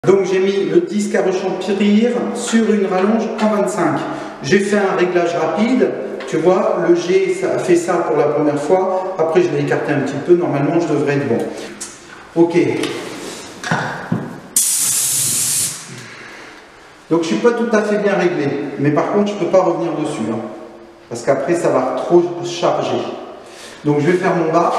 Donc j'ai mis le disque à rechampir sur une rallonge en 25. J'ai fait un réglage rapide. Tu vois, le G ça a fait ça pour la première fois. Après je l'ai écarté un petit peu. Normalement je devrais être bon. Ok. Donc je ne suis pas tout à fait bien réglé. Mais par contre je ne peux pas revenir dessus. Hein, parce qu'après ça va trop charger. Donc je vais faire mon bas.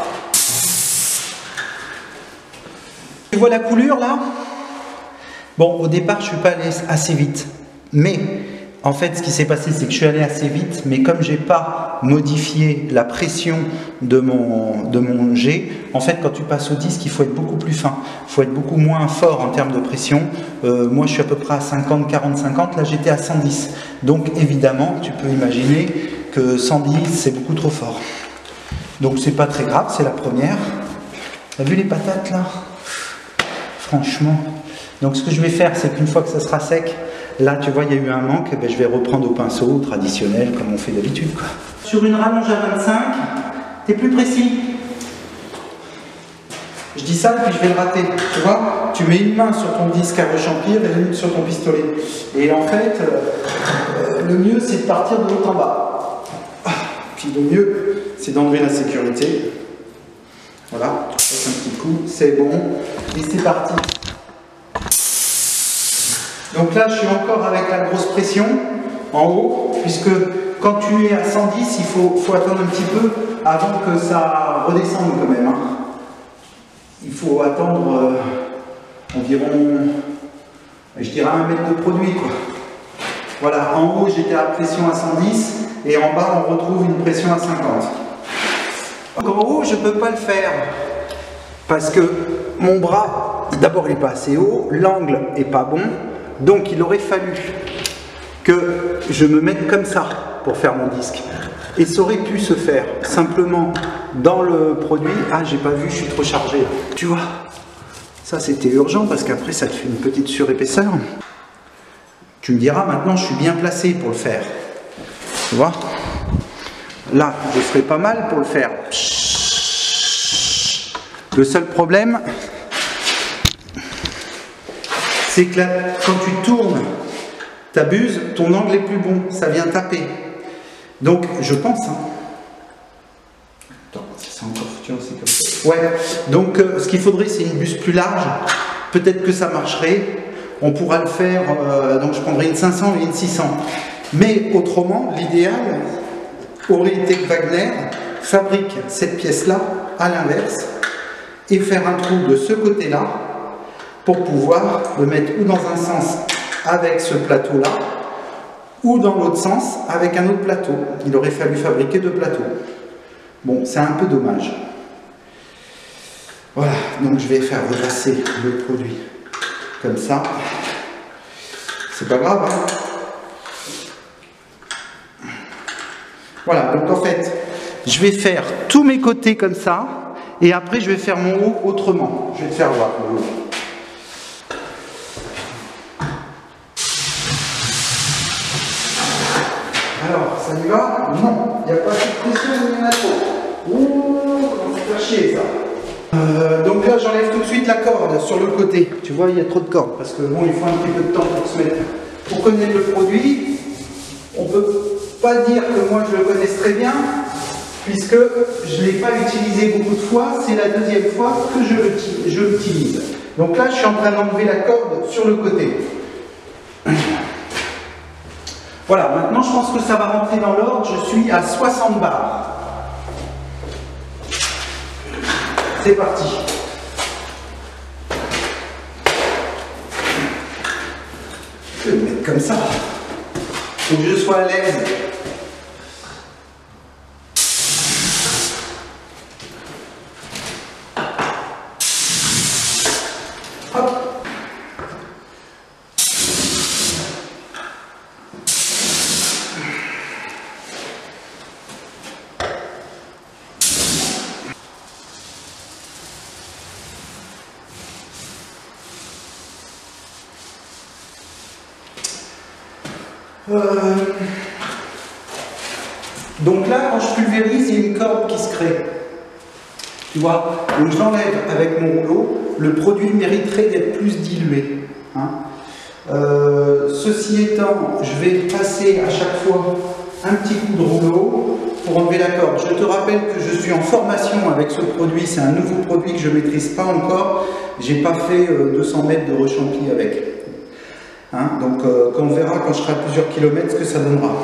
Tu vois la coulure là? Bon, au départ, je ne suis pas allé assez vite. Mais, en fait, ce qui s'est passé, c'est que je suis allé assez vite. Mais comme je n'ai pas modifié la pression de mon G, en fait, quand tu passes au disque, il faut être beaucoup plus fin. Il faut être beaucoup moins fort en termes de pression. Moi, je suis à peu près à 50, 40, 50. Là, j'étais à 110. Donc, évidemment, tu peux imaginer que 110, c'est beaucoup trop fort. Donc, c'est pas très grave. C'est la première. T'as vu les patates, là? Franchement... Donc ce que je vais faire, c'est qu'une fois que ça sera sec, là tu vois il y a eu un manque, ben, je vais reprendre au pinceau traditionnel comme on fait d'habitude. Sur une rallonge à 25, t'es plus précis. Je dis ça et puis je vais le rater. Tu vois, tu mets une main sur ton disque à rechampir et une sur ton pistolet. Et en fait, le mieux c'est de partir de haut en bas. Puis le mieux c'est d'enlever la sécurité. Voilà, tu passes un petit coup, c'est bon. Et c'est parti. Donc là, je suis encore avec la grosse pression en haut, puisque quand tu es à 110, il faut attendre un petit peu avant que ça redescende quand même. Hein. Il faut attendre environ, je dirais 1 mètre de produit, quoi. Voilà, en haut, j'étais à pression à 110, et en bas, on retrouve une pression à 50. Donc en haut, je ne peux pas le faire, parce que mon bras, d'abord, il n'est pas assez haut, l'angle n'est pas bon. Donc il aurait fallu que je me mette comme ça pour faire mon disque. Et ça aurait pu se faire simplement dans le produit. Ah, j'ai pas vu, je suis trop chargé là. Tu vois, ça c'était urgent parce qu'après ça te fait une petite surépaisseur. Tu me diras maintenant je suis bien placé pour le faire. Tu vois, là je serais pas mal pour le faire. Le seul problème, c'est que là, quand tu tournes, tu abuses, ton angle est plus bon, ça vient taper. Donc, je pense... Hein. Attends, c'est encore... Tu vois, c'est comme ça. Ouais, donc ce qu'il faudrait, c'est une buse plus large. Peut-être que ça marcherait. On pourra le faire, donc je prendrai une 500 et une 600. Mais autrement, l'idéal aurait été que Wagner fabrique cette pièce-là à l'inverse et faire un trou de ce côté-là pour pouvoir le mettre ou dans un sens avec ce plateau-là, ou dans l'autre sens avec un autre plateau. Il aurait fallu fabriquer 2 plateaux. Bon, c'est un peu dommage. Voilà, donc je vais faire repasser le produit comme ça. C'est pas grave, hein. Voilà, donc en fait, je vais faire tous mes côtés comme ça, et après je vais faire mon haut autrement. Je vais te faire voir le haut. Alors, ça y va? Non, il n'y a pas de pression, il y en a trop. Ouh, comment ça fait chier ça. Donc là, j'enlève tout de suite la corde sur le côté. Tu vois, il y a trop de cordes parce que bon, il faut un petit peu de temps pour se mettre. Pour connaître le produit, on ne peut pas dire que moi je le connaisse très bien, puisque je ne l'ai pas utilisé beaucoup de fois. C'est la 2e fois que je l'utilise. Donc là, je suis en train d'enlever la corde sur le côté. Voilà, maintenant je pense que ça va rentrer dans l'ordre, je suis à 60 bars. C'est parti. Je vais le mettre comme ça. Il faut que je sois à l'aise. Hop. Donc là, quand je pulvérise, il y a une corde qui se crée. Tu vois, Donc je l'enlève avec mon rouleau. Le produit mériterait d'être plus dilué. Hein. Ceci étant, je vais passer à chaque fois un petit coup de rouleau pour enlever la corde. Je te rappelle que je suis en formation avec ce produit. C'est un nouveau produit que je ne maîtrise pas encore. Je n'ai pas fait 200 mètres de rechampis avec. Hein, donc on verra quand je serai à plusieurs kilomètres ce que ça donnera.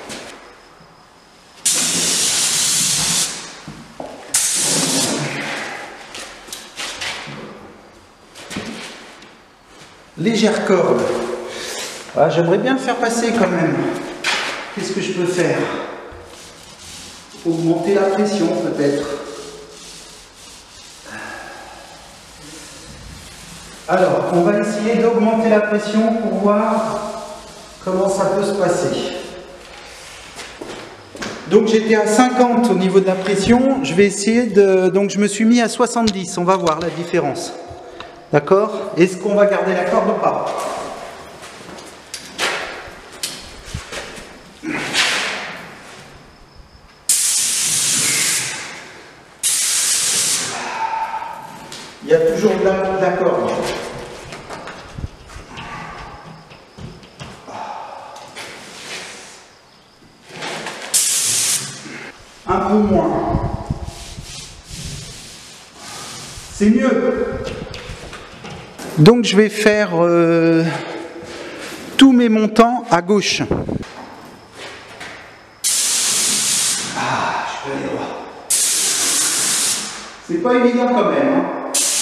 Légère corde. Ah, j'aimerais bien le faire passer quand même. Qu'est-ce que je peux faire? Augmenter la pression peut-être. Alors, on va essayer d'augmenter la pression pour voir comment ça peut se passer. Donc j'étais à 50 au niveau de la pression, je vais essayer de... Donc je me suis mis à 70, on va voir la différence. D'accord? Est-ce qu'on va garder la corde ou pas? Il y a toujours de la corde. Un peu moins. C'est mieux. Donc je vais faire tous mes montants à gauche. Ah, je peux aller droit. C'est pas évident quand même. Hein.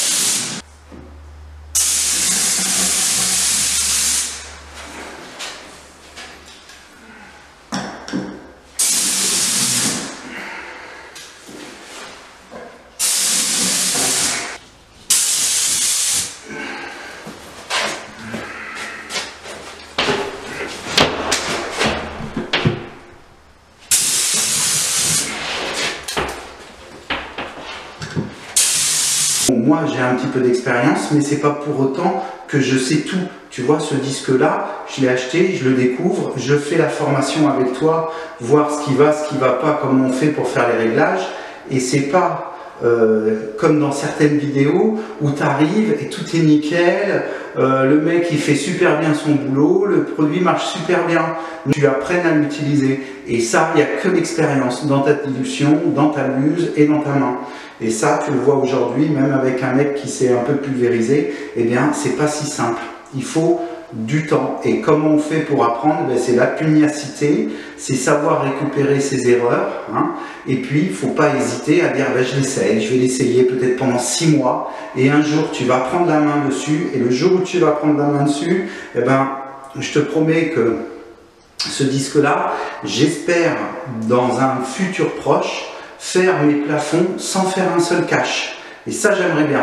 Moi, j'ai un petit peu d'expérience, mais c'est pas pour autant que je sais tout. Tu vois, ce disque-là, je l'ai acheté, je le découvre, je fais la formation avec toi, voir ce qui va pas, comment on fait pour faire les réglages. Et c'est pas comme dans certaines vidéos où tu arrives et tout est nickel, le mec il fait super bien son boulot, le produit marche super bien, tu apprennes à l'utiliser. Et ça, il n'y a que l'expérience dans ta dilution, dans ta buse et dans ta main. Et ça, tu le vois aujourd'hui, même avec un mec qui s'est un peu pulvérisé, eh bien, c'est pas si simple. Il faut du temps. Et comment on fait pour apprendre? Ben, c'est la pugnacité, c'est savoir récupérer ses erreurs. Hein. Et puis, il ne faut pas hésiter à dire, ben, je l'essaye, je vais l'essayer peut-être pendant 6 mois. Et un jour, tu vas prendre la main dessus. Et le jour où tu vas prendre la main dessus, eh ben, je te promets que ce disque-là, j'espère, dans un futur proche, faire mes plafonds sans faire un seul cache. Et ça, j'aimerais bien.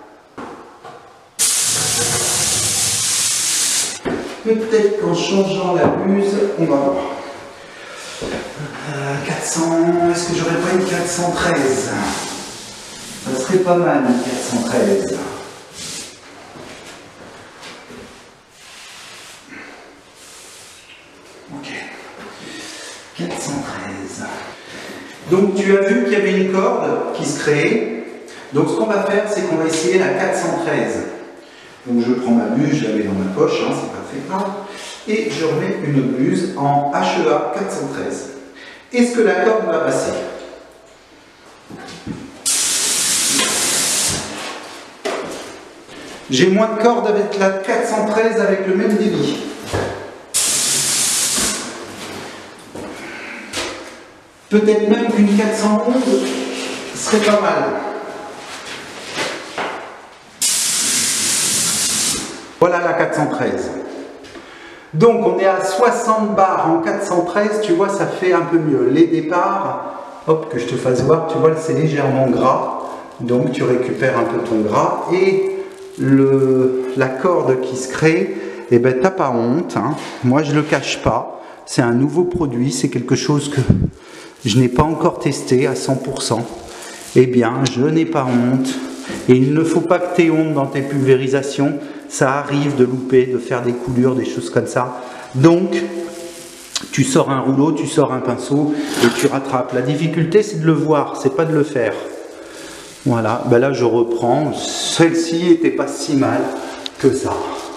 Peut-être qu'en changeant la buse, on va voir. 400, est-ce que j'aurais pas une 413? Ça serait pas mal, une 413. Ok. 413. Donc tu as vu qu'il y avait une corde qui se créait. Donc ce qu'on va faire, c'est qu'on va essayer la 413. Donc je prends ma buse, je la mets dans ma poche, hein, c'est pas très grave. Et je remets une autre buse en HEA 413. Est-ce que la corde va passer? J'ai moins de corde avec la 413 avec le même débit. Peut-être même qu'une 411 serait pas mal. Voilà la 413. Donc on est à 60 bars en 413, tu vois, ça fait un peu mieux. Les départs, hop, que je te fasse voir, tu vois, c'est légèrement gras. Donc tu récupères un peu ton gras. Et la corde qui se crée, eh ben t'as pas honte. Hein. Moi je le cache pas. C'est un nouveau produit, c'est quelque chose que je n'ai pas encore testé à 100%. Eh bien, je n'ai pas honte. Et il ne faut pas que tu aies honte dans tes pulvérisations. Ça arrive de louper, de faire des coulures, des choses comme ça. Donc, tu sors un rouleau, tu sors un pinceau et tu rattrapes. La difficulté, c'est de le voir, c'est pas de le faire. Voilà, ben là je reprends. Celle-ci était pas si mal que ça.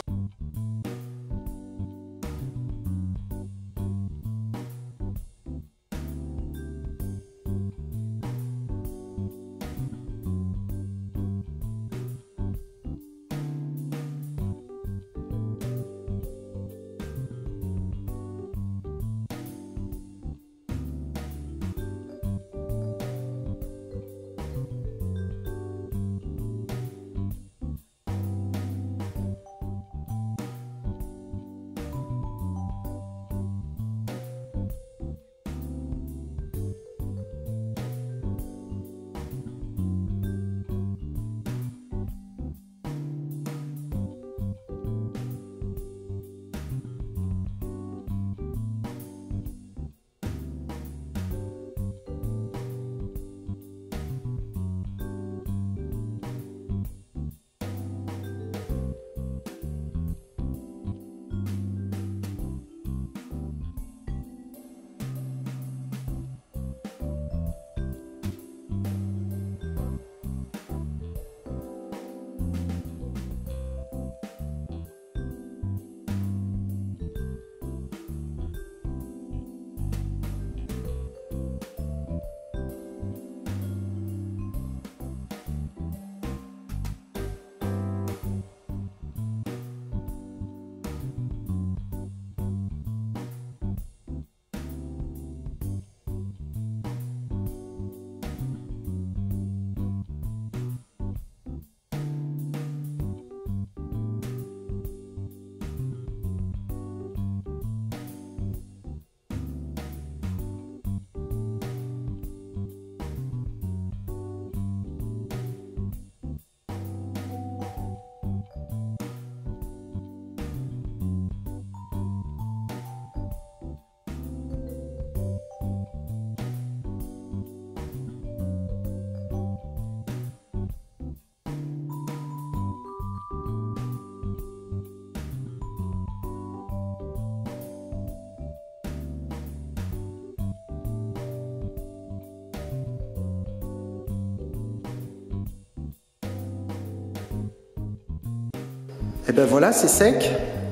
Et ben voilà, c'est sec,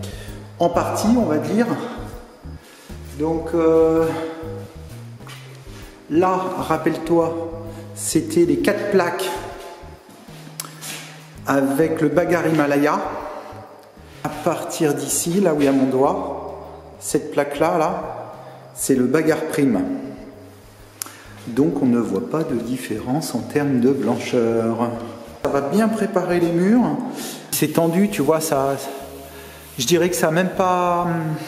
en partie on va dire. Donc là, rappelle-toi, c'était les 4 plaques avec le Bagar Himalaya. À partir d'ici, là où il y a mon doigt, cette plaque-là, là, c'est le Bagar Prime. Donc on ne voit pas de différence en termes de blancheur. Ça va bien préparer les murs. C'est tendu, tu vois, ça. Je dirais que ça n'a même pas.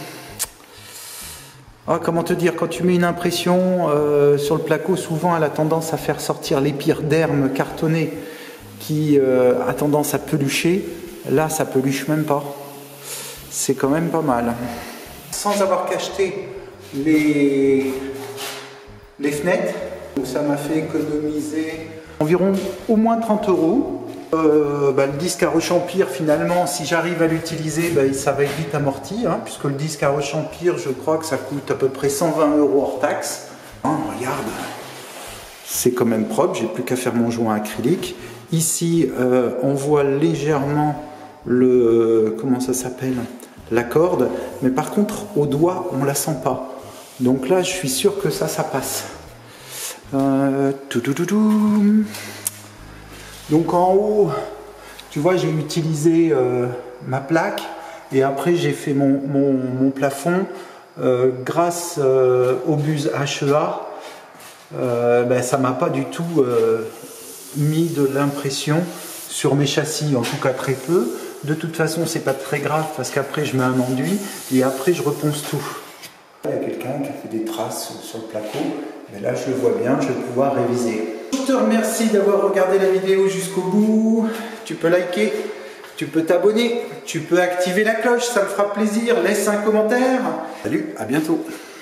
Ah, comment te dire, quand tu mets une impression sur le placo, souvent elle a tendance à faire sortir l'épiderme cartonné qui a tendance à pelucher. Là, ça peluche même pas. C'est quand même pas mal. Sans avoir cacheté les fenêtres, ça m'a fait économiser environ au moins 30 €. Le disque à rechampir, finalement, si j'arrive à l'utiliser, ça va être vite amorti, hein, puisque le disque à rechampir, je crois que ça coûte à peu près 120 € hors taxe. Hein, regarde, c'est quand même propre, j'ai plus qu'à faire mon joint acrylique. Ici, on voit légèrement le, comment ça s'appelle, la corde, mais par contre, au doigt, on la sent pas. Donc là, je suis sûr que ça passe. Donc en haut, tu vois, j'ai utilisé ma plaque et après j'ai fait mon plafond grâce au buse HEA. Ça m'a pas du tout mis de l'impression sur mes châssis, en tout cas très peu. De toute façon, c'est pas très grave parce qu'après je mets un enduit et après je reponce tout. Il y a quelqu'un qui a fait des traces sur le placo, mais là je le vois bien, je vais pouvoir réviser. Je te remercie d'avoir regardé la vidéo jusqu'au bout. Tu peux liker, tu peux t'abonner, tu peux activer la cloche, ça me fera plaisir. Laisse un commentaire. Salut, à bientôt.